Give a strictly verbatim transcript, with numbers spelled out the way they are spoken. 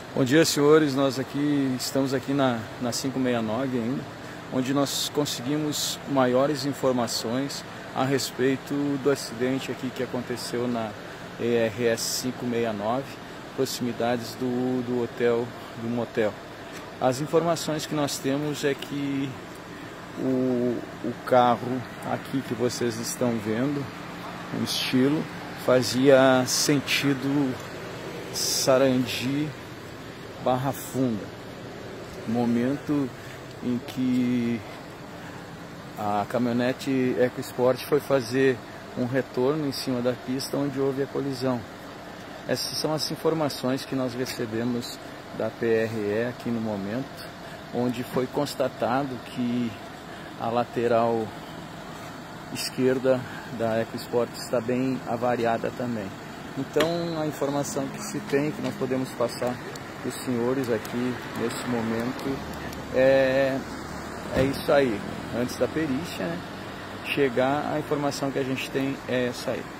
Bom dia, senhores. Nós aqui estamos aqui na, na quinhentos e sessenta e nove ainda, onde nós conseguimos maiores informações a respeito do acidente aqui que aconteceu na E R S quinhentos e sessenta e nove, proximidades do, do hotel, do motel. As informações que nós temos é que o, o carro aqui que vocês estão vendo, o estilo, fazia sentido Sarandi Barra Funda, momento em que a caminhonete EcoSport foi fazer um retorno em cima da pista onde houve a colisão. Essas são as informações que nós recebemos da P R E aqui no momento, onde foi constatado que a lateral esquerda da EcoSport está bem avariada também. Então a informação que se tem, que nós podemos passar para os senhores aqui nesse momento, é, é isso aí. Antes da perícia, né, chegar, a informação que a gente tem é essa aí.